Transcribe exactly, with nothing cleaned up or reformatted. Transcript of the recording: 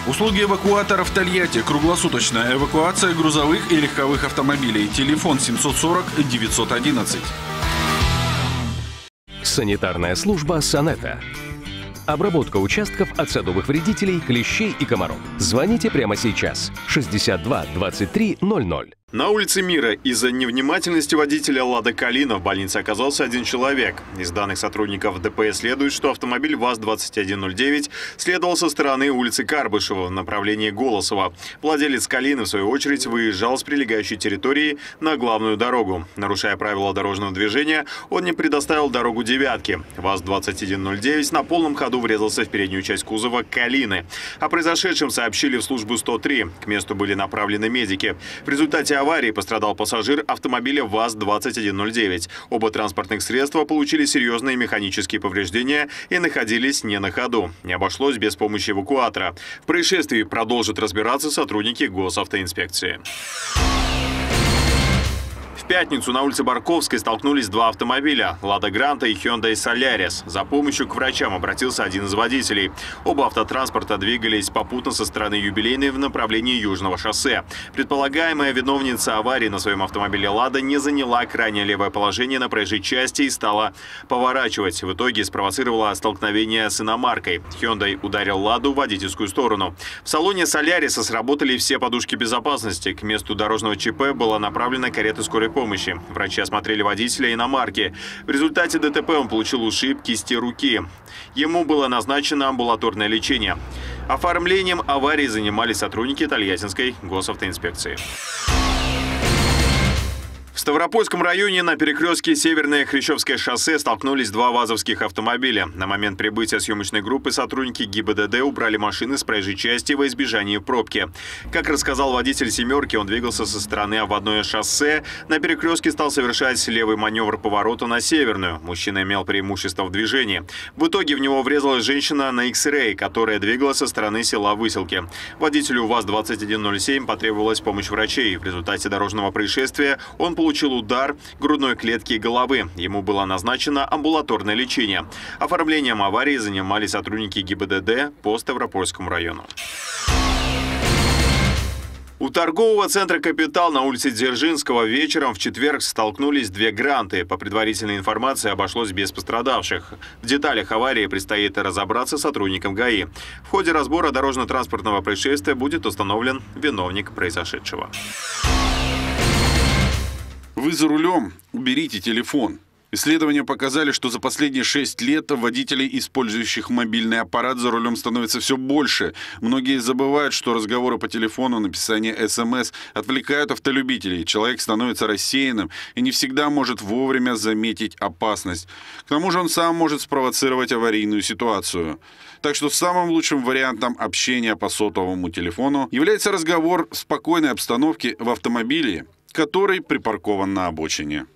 Услуги эвакуатора в Тольятти. Круглосуточная эвакуация грузовых и легковых автомобилей. Телефон семьсот сорок девятьсот одиннадцать. Санитарная служба «Санэта». Обработка участков от садовых вредителей, клещей и комаров. Звоните прямо сейчас. шестьдесят два двадцать три ноль ноль. На улице Мира из-за невнимательности водителя «Лада Калина» в больнице оказался один человек. Из данных сотрудников ДПС следует, что автомобиль ВАЗ двадцать один ноль девять следовал со стороны улицы Карбышева в направлении Голосова. Владелец Калины, в свою очередь, выезжал с прилегающей территории на главную дорогу. Нарушая правила дорожного движения, он не предоставил дорогу «девятке». ВАЗ двадцать один ноль девять на полном ходу врезался в переднюю часть кузова Калины. О произошедшем сообщили в службу сто три. К месту были направлены медики. В результате аварии пострадал пассажир автомобиля ВАЗ двадцать один ноль девять. Оба транспортных средства получили серьезные механические повреждения и находились не на ходу. Не обошлось без помощи эвакуатора. В происшествии продолжат разбираться сотрудники госавтоинспекции. В пятницу на улице Барковской столкнулись два автомобиля – «Лада Гранта» и «Hyundai Солярис». За помощью к врачам обратился один из водителей. Оба автотранспорта двигались попутно со стороны Юбилейной в направлении Южного шоссе. Предполагаемая виновница аварии на своем автомобиле «Лада» не заняла крайнее левое положение на проезжей части и стала поворачивать. В итоге спровоцировала столкновение с иномаркой. Hyundai ударил «Ладу» в водительскую сторону. В салоне «Соляриса» сработали все подушки безопасности. К месту дорожного ЧП была направлена карета скорой помощи. Врачи осмотрели водителя иномарки. В результате ДТП он получил ушиб кисти руки. Ему было назначено амбулаторное лечение. Оформлением аварии занимались сотрудники Тольяттинской госавтоинспекции. В Ставропольском районе на перекрестке Северное Хрящевское шоссе столкнулись два вазовских автомобиля. На момент прибытия съемочной группы сотрудники ГИБДД убрали машины с проезжей части во избежание пробки. Как рассказал водитель «семерки», он двигался со стороны обводное шоссе. На перекрестке стал совершать левый маневр поворота на Северную. Мужчина имел преимущество в движении. В итоге в него врезалась женщина на X-Ray, которая двигалась со стороны села Выселки. Водителю ВАЗ двадцать один ноль семь потребовалась помощь врачей. В результате дорожного происшествия он получил получил удар грудной клетки и головы. Ему было назначено амбулаторное лечение. Оформлением аварии занимались сотрудники ГИБДД по Ставропольскому району. У торгового центра «Капитал» на улице Дзержинского вечером в четверг столкнулись две гранты. По предварительной информации обошлось без пострадавших. В деталях аварии предстоит разобраться сотрудникам ГАИ. В ходе разбора дорожно-транспортного происшествия будет установлен виновник произошедшего. Вы за рулем? Уберите телефон. Исследования показали, что за последние шесть лет водителей, использующих мобильный аппарат за рулем, становится все больше. Многие забывают, что разговоры по телефону, написание СМС отвлекают автолюбителей. Человек становится рассеянным и не всегда может вовремя заметить опасность. К тому же он сам может спровоцировать аварийную ситуацию. Так что самым лучшим вариантом общения по сотовому телефону является разговор в спокойной обстановке в автомобиле, который припаркован на обочине.